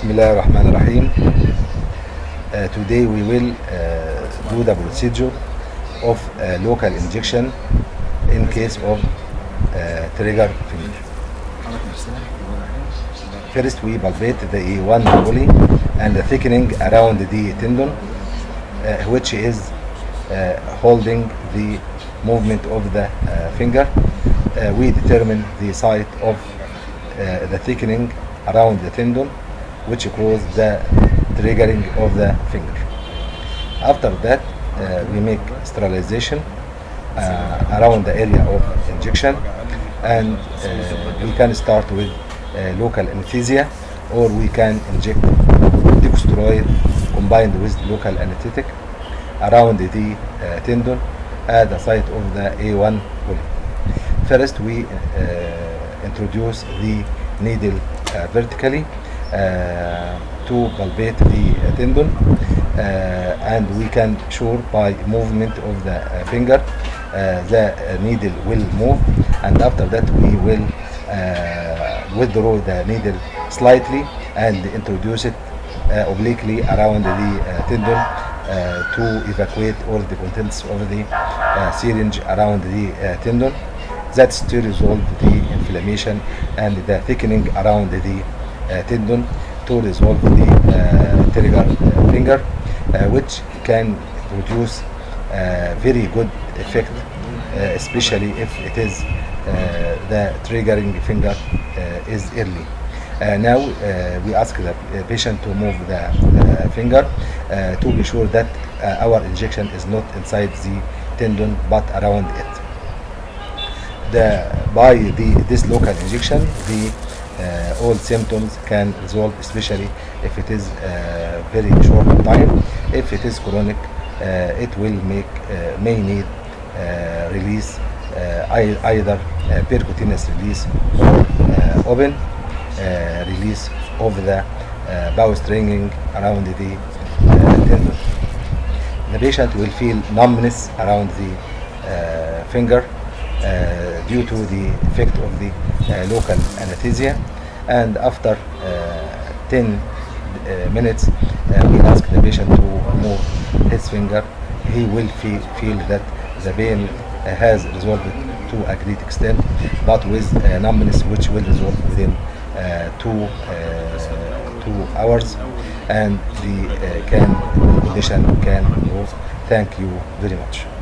Bismillah ar-Rahman ar-Rahim. Today we will do the procedure of local injection in case of trigger finger. First we palpate the A1 pulley and the thickening around the tendon which is holding the movement of the finger. We determine the site of the thickening around the tendon which causes the triggering of the finger. After that we make sterilization around the area of injection, and we can start with local anesthesia, or we can inject corticosteroid combined with local anesthetic around the tendon at the site of the A1 pulley. First we introduce the needle vertically to palpate the tendon, and we can sure by movement of the finger the needle will move, and after that we will withdraw the needle slightly and introduce it obliquely around the tendon to evacuate all the contents of the syringe around the tendon. That's to resolve the inflammation and the thickening around the tendon, to resolve the trigger finger, which can produce very good effect, especially if it is the triggering finger is early. Now we ask the patient to move the finger to be sure that our injection is not inside the tendon but around it. By this local injection, all symptoms can resolve, especially if it is very short time. If it is chronic, it will may need release, either percutaneous release or open release of the bowstringing around the tendon. The patient will feel numbness around the finger due to the effect of the local anesthesia, and after 10 minutes we ask the patient to move his finger. He will feel that the pain has resolved to a great extent, but with numbness which will resolve within 2 hours, and the condition can improve. Thank you very much.